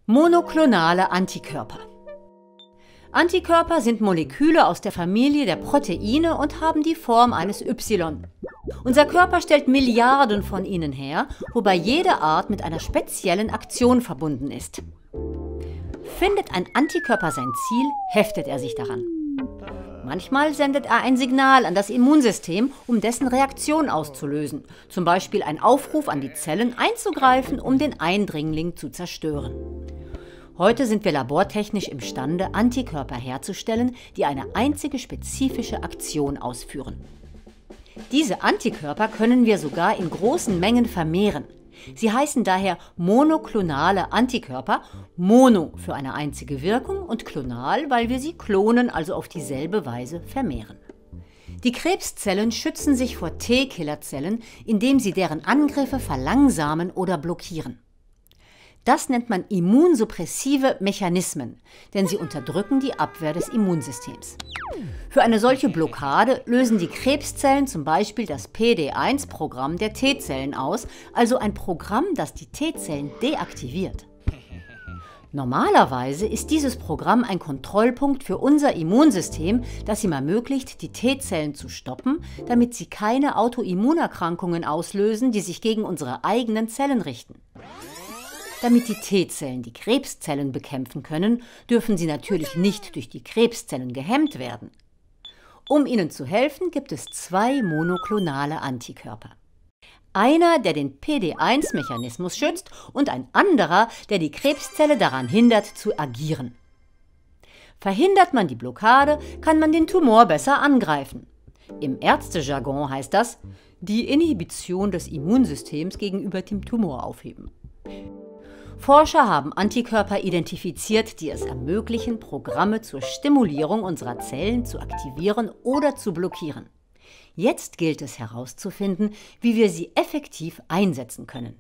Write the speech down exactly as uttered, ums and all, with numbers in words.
Monoklonale Antikörper. Antikörper sind Moleküle aus der Familie der Proteine und haben die Form eines Y. Unser Körper stellt Milliarden von ihnen her, wobei jede Art mit einer speziellen Aktion verbunden ist. Findet ein Antikörper sein Ziel, heftet er sich daran. Manchmal sendet er ein Signal an das Immunsystem, um dessen Reaktion auszulösen, zum Beispiel ein Aufruf an die Zellen einzugreifen, um den Eindringling zu zerstören. Heute sind wir labortechnisch imstande, Antikörper herzustellen, die eine einzige spezifische Aktion ausführen. Diese Antikörper können wir sogar in großen Mengen vermehren. Sie heißen daher monoklonale Antikörper, mono für eine einzige Wirkung und klonal, weil wir sie klonen, also auf dieselbe Weise vermehren. Die Krebszellen schützen sich vor T-Killerzellen, indem sie deren Angriffe verlangsamen oder blockieren. Das nennt man immunsuppressive Mechanismen, denn sie unterdrücken die Abwehr des Immunsystems. Für eine solche Blockade lösen die Krebszellen zum Beispiel das P D eins Programm der T-Zellen aus, also ein Programm, das die T-Zellen deaktiviert. Normalerweise ist dieses Programm ein Kontrollpunkt für unser Immunsystem, das ihm ermöglicht, die T-Zellen zu stoppen, damit sie keine Autoimmunerkrankungen auslösen, die sich gegen unsere eigenen Zellen richten. Damit die T-Zellen die Krebszellen bekämpfen können, dürfen sie natürlich nicht durch die Krebszellen gehemmt werden. Um ihnen zu helfen, gibt es zwei monoklonale Antikörper. Einer, der den P D eins Mechanismus schützt und ein anderer, der die Krebszelle daran hindert, zu agieren. Verhindert man die Blockade, kann man den Tumor besser angreifen. Im Ärztejargon heißt das, die Inhibition des Immunsystems gegenüber dem Tumor aufheben. Forscher haben Antikörper identifiziert, die es ermöglichen, Programme zur Stimulierung unserer Zellen zu aktivieren oder zu blockieren. Jetzt gilt es herauszufinden, wie wir sie effektiv einsetzen können.